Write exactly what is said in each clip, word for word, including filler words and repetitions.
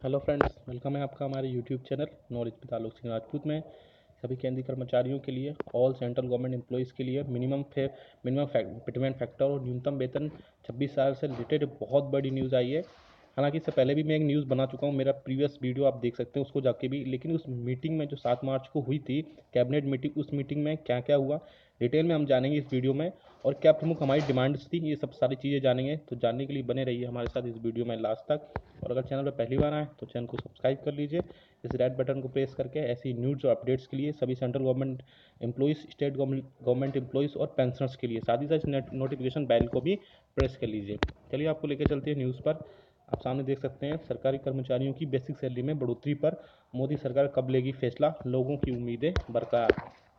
Hello friends, welcome है आपका हमारे YouTube channel knowledge with Alok Singh Rajput में। सभी केंद्रीय कर्मचारियों के लिए, ऑल सेंट्रल गवर्नमेंट एम्प्लॉयज़ के लिए मिनिमम फे मिनिमम पिटमेंट फैक्टर और न्यूनतम वेतन छब्बीस साल से रिलेटेड बहुत बड़ी न्यूज़ आई है। हालांकि इससे पहले भी मैं एक न्यूज़ बना चुका हूं, मेरा प्रीवियस वीडियो आप देख सकते हैं उसको जाके भी। लेकिन उस मीटिंग में जो सात मार्च को हुई थी कैबिनेट मीटिंग, उस मीटिंग में क्या क्या हुआ डिटेल में हम जानेंगे इस वीडियो में, और क्या प्रमुख हमारी डिमांड्स थी, ये सब सारी चीज़ें जानेंगे। तो जानने के लिए बने रहिए हमारे साथ इस वीडियो में लास्ट तक। और अगर चैनल पर पहली बार आए तो चैनल को सब्सक्राइब कर लीजिए इस रेड बटन को प्रेस करके। ऐसी न्यूज़ और अपडेट्स के लिए सभी central government employees, state government employees और पेंशनर्स के लिए साथ ही साथ नोटिफिकेशन बेल को भी प्रेस कर लीजिए। चलिए आपको लेकर चलते हैं न्यूज़ पर। आप सामने देख सकते हैं, सरकारी कर्मचारियों की बेसिक सैलरी में बढ़ोतरी पर मोदी सरकार कब लेगी फैसला, लोगों की उम्मीदें बरकरार।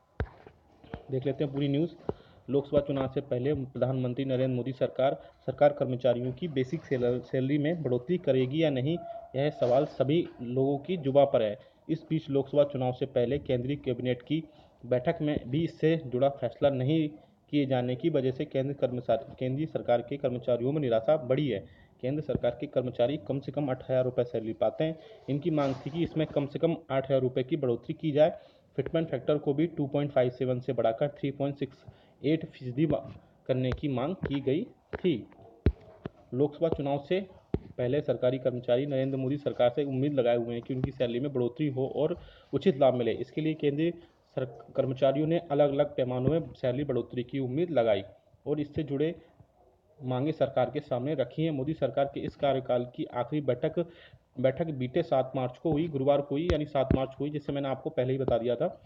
देख लेते हैं पूरी न्यूज़। लोकसभा चुनाव से पहले प्रधानमंत्री नरेंद्र मोदी सरकार सरकार कर्मचारियों की बेसिक सैलरी में बढ़ोतरी करेगी या नहीं, यह सवाल सभी लोगों की जुबां पर है। इस बीच लोकसभा चुनाव से पहले केंद्रीय कैबिनेट की बैठक में भी इससे जुड़ा फैसला नहीं किए जाने की वजह से केंद्र कर्मचारी केंद्रीय सरकार के कर्मचारियों में निराशा बढ़ी है। केंद्र सरकार के कर्मचारी कम से कम आठ हज़ार रुपये सैलरी पाते हैं। इनकी मांग थी कि इसमें कम से कम आठ हज़ार रुपये की बढ़ोतरी की जाए। फिटमेंट फैक्टर को भी दो पॉइंट पाँच सात से बढ़ाकर तीन पॉइंट छह आठ फीसदी करने की मांग की गई थी। लोकसभा चुनाव से पहले सरकारी कर्मचारी नरेंद्र मोदी सरकार से उम्मीद लगाए हुए हैं कि उनकी सैलरी में बढ़ोतरी हो और उचित लाभ मिले। इसके लिए केंद्रीय कर्मचारियों ने अलग अलग पैमानों में सैलरी बढ़ोतरी की उम्मीद लगाई और इससे जुड़े मांगे सरकार के सामने रखी हैं। मोदी सरकार के इस कार्यकाल की आखिरी बैठक बैठक बीते सात मार्च को हुई, गुरुवार को हुई, यानी सात मार्च को हुई, जिससे मैंने आपको पहले ही बता दिया था,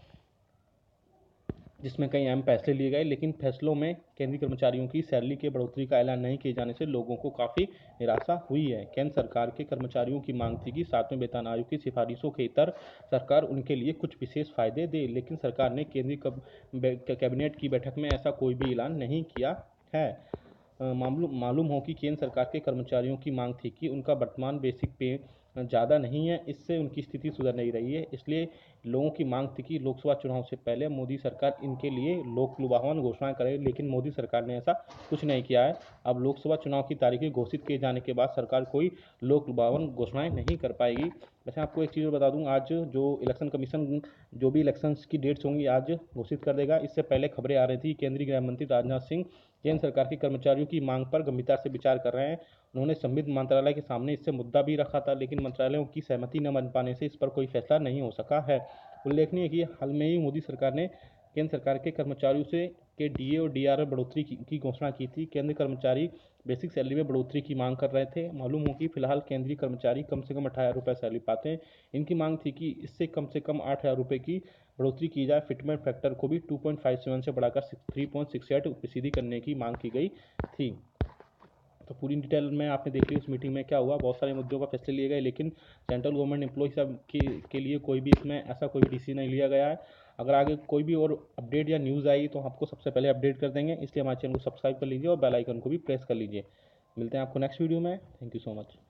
जिसमें कई अहम फैसले लिए गए। लेकिन फैसलों में केंद्रीय कर्मचारियों की सैलरी के बढ़ोतरी का ऐलान नहीं किए जाने से लोगों को काफ़ी निराशा हुई है। केंद्र सरकार के कर्मचारियों की मांग थी कि सातवें वेतन आयोग की सिफारिशों के इतर सरकार उनके लिए कुछ विशेष फायदे दे, लेकिन सरकार ने केंद्रीय कैबिनेट की बैठक में ऐसा कोई भी ऐलान नहीं किया है। मालूम मालूम हो कि केंद्र सरकार के कर्मचारियों की मांग थी कि उनका वर्तमान बेसिक पे ज़्यादा नहीं है, इससे उनकी स्थिति सुधर नहीं रही है। इसलिए लोगों की मांग थी कि लोकसभा चुनाव से पहले मोदी सरकार इनके लिए लोक लुभावन घोषणाएं करे, लेकिन मोदी सरकार ने ऐसा कुछ नहीं किया है। अब लोकसभा चुनाव की तारीखें घोषित किए जाने के बाद सरकार कोई लोक लुभावन घोषणाएं नहीं कर पाएगी। वैसे आपको एक चीज़ बता दूं, आज जो इलेक्शन कमीशन जो भी इलेक्शंस की डेट्स होंगी आज घोषित कर देगा। इससे पहले खबरें आ रही थी केंद्रीय गृह मंत्री राजनाथ सिंह केंद्र सरकार के कर्मचारियों की मांग पर गंभीरता से विचार कर रहे हैं। उन्होंने संबंधित मंत्रालय के सामने इससे मुद्दा भी रखा था, लेकिन मंत्रालयों की सहमति न बन पाने से इस पर कोई फैसला नहीं हो सका है। उल्लेखनीय है कि हाल में ही मोदी सरकार ने केंद्र सरकार के कर्मचारियों से के डीए और डीआर में बढ़ोतरी की, की घोषणा की थी। केंद्रीय कर्मचारी बेसिक सैलरी में बढ़ोतरी की मांग कर रहे थे। मालूम हो कि फिलहाल केंद्रीय कर्मचारी कम से कम अठारह हज़ार रुपये सैलरी पाते हैं। इनकी मांग थी कि इससे कम से कम आठ हज़ार रुपये की बढ़ोतरी की जाए। फिटमेंट फैक्टर को भी दो पॉइंट पाँच सात से बढ़ाकर तीन पॉइंट छह आठ फीसदी करने की मांग की गई थी। तो पूरी डिटेल में आपने देखी उस मीटिंग में क्या हुआ। बहुत सारे मुद्दों पर फैसले लिए गए, लेकिन सेंट्रल गवर्नमेंट एम्प्लॉय सब के, के लिए कोई भी इसमें ऐसा कोई भी डिसीजन नहीं लिया गया है। अगर आगे कोई भी और अपडेट या न्यूज़ आई तो आपको सबसे पहले अपडेट कर देंगे, इसलिए हमारे चैनल को सब्सक्राइब कर लीजिए और बेल आइकन को भी प्रेस कर लीजिए। मिलते हैं आपको नेक्स्ट वीडियो में। Thank you so much.